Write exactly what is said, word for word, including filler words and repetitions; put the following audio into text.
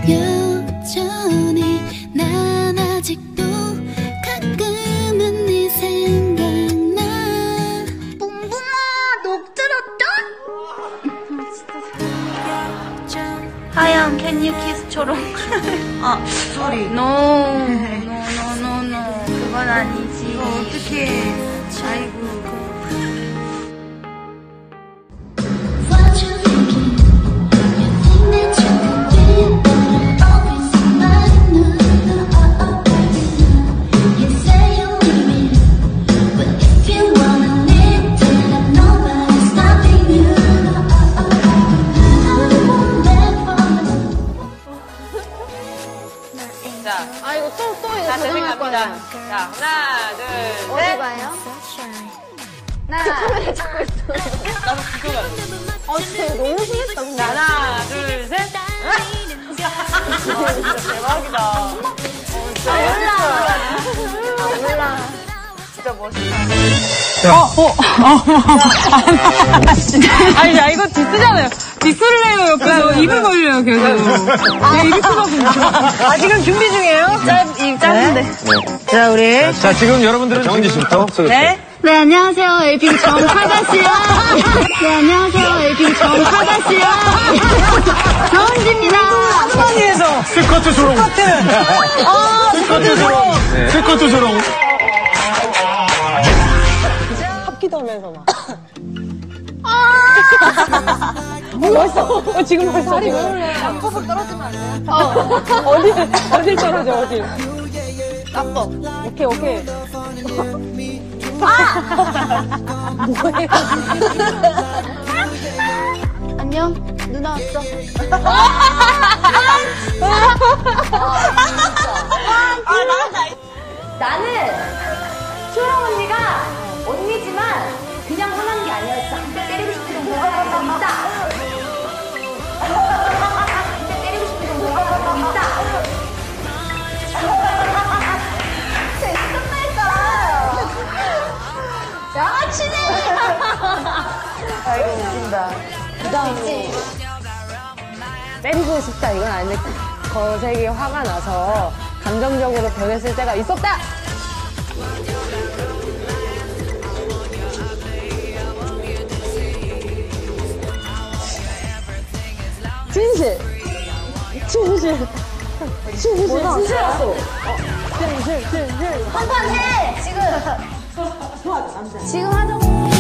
여전히 난 아직도 가끔은 네 생각나. 뿡뿡아 녹 들었다? 하영, can you kiss 초롱? 아, sorry. no, no, no, no, no. 그건 아니지. 어, 어떡해. 아이고. What you thinking? You think that you can be better off with somebody new? Oh, oh, baby. You say you need me, but if you wanna leave, then I'm nobody stopping you. Oh, oh, baby. I won't let fall. 자, 아 이거 또 또 이거 자, 조정할 재생합니다. 거야. 자, 하나, 둘, 어디 셋. 봐요? 하나, 카메라 찍고 있어. 나도 비교가 돼. 아 진짜 이거 너무 심했다 근데. 하나, 둘, 셋. 진짜 대박이다. 아 몰라. 아 몰라. 진짜 멋있다. 어, 어, 어. 아니, 야, 이거 디스잖아요. 디스를 해요, 옆에서. 입을 벌려요, 계속. 아, 입이 크거든요. 아, 지금 준비 중이에요? 짧, 입 짧은데. 네. 자, 우리. 자, 지금 여러분들은 정은지 씨부터 소개해 주세요. 네. 네, 안녕하세요. 엘비 정사가씨요. 네, 안녕하세요. 엘비 정사가씨요. 정은지입니다. 한번위에서 스커트 조롱. 스커트. 아, 스커트 조롱. 네. 스커트 조롱. 합기도 하면서 막. 아! 벌써, 어, 지금 벌써. 다리 왜 올래? 양쪽으로 떨어지면 안 돼요? 어, 어디, 어디 떨어져, 어디. 나빠. 오케이, 오케이. 뭐예요? 안녕. 누나 왔어. 나는 초롱 언니가 언니지만 그냥 화난 게 아니라 진짜 한대 때리고 싶은 정도가 있다. 한대 때리고 싶은 정도가 있다. 양아치네. 아이고, 웃긴다. 그 다음에 때리고 싶다 이건 아닌데 거세게 화가 나서 감정적으로 변했을 때가 있었다. 진실. 진실. 진실. 진실했어. 진실. 진실. 한판 해 지금. 지금 하자고.